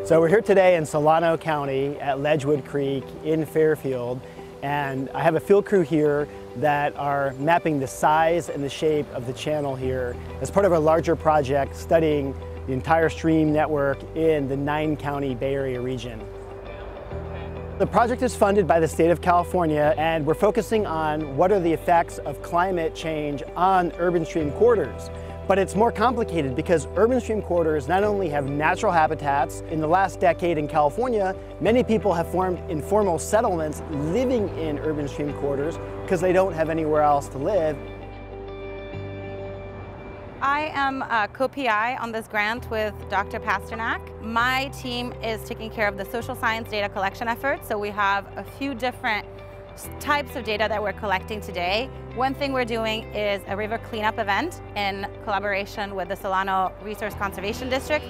So we're here today in Solano County at Ledgewood Creek in Fairfield, and I have a field crew here that are mapping the size and the shape of the channel here as part of a larger project studying the entire stream network in the 9-county Bay Area region. The project is funded by the state of California, and we're focusing on what are the effects of climate change on urban stream corridors. But it's more complicated because urban stream corridors not only have natural habitats. In the last decade in California, many people have formed informal settlements living in urban stream corridors because they don't have anywhere else to live. I am a co-PI on this grant with Dr. Pasternak. My team is taking care of the social science data collection effort, so we have a few different types of data that we're collecting today. One thing we're doing is a river cleanup event in collaboration with the Solano Resource Conservation District.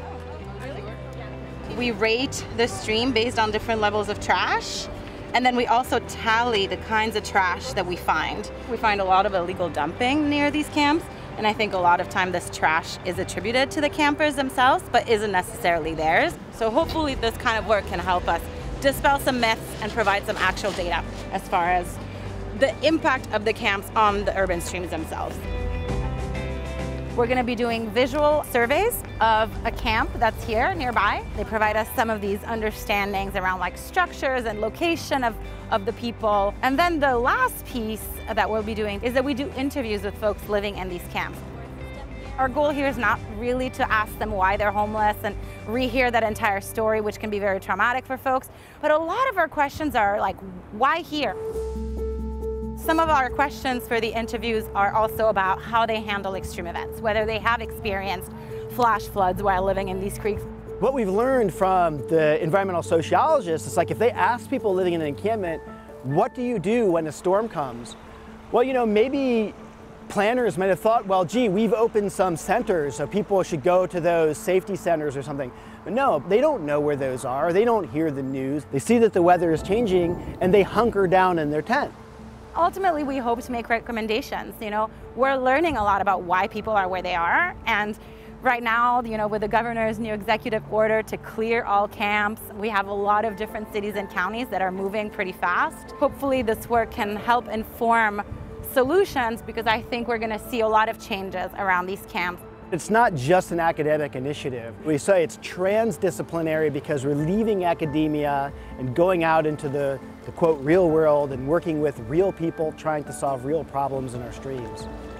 We rate the stream based on different levels of trash, and then we also tally the kinds of trash that we find. We find a lot of illegal dumping near these camps, and I think a lot of time this trash is attributed to the campers themselves, but isn't necessarily theirs. So hopefully this kind of work can help us dispel some myths and provide some actual data as far as the impact of the camps on the urban streams themselves. We're going to be doing visual surveys of a camp that's here nearby. They provide us some of these understandings around like structures and location of the people. And then the last piece that we'll be doing is that we do interviews with folks living in these camps. Our goal here is not really to ask them why they're homeless and rehear that entire story, which can be very traumatic for folks, but a lot of our questions are like, why here? Some of our questions for the interviews are also about how they handle extreme events, whether they have experienced flash floods while living in these creeks. What we've learned from the environmental sociologists is like if they ask people living in an encampment, what do you do when a storm comes? Well, you know, maybe planners might have thought, well, gee, we've opened some centers, so people should go to those safety centers or something. But no, they don't know where those are. They don't hear the news. They see that the weather is changing and they hunker down in their tent. Ultimately, we hope to make recommendations. You know, we're learning a lot about why people are where they are. And right now, you know, with the governor's new executive order to clear all camps, we have a lot of different cities and counties that are moving pretty fast. Hopefully this work can help inform solutions, because I think we're going to see a lot of changes around these camps. It's not just an academic initiative. We say it's transdisciplinary because we're leaving academia and going out into the quote real world and working with real people trying to solve real problems in our streams.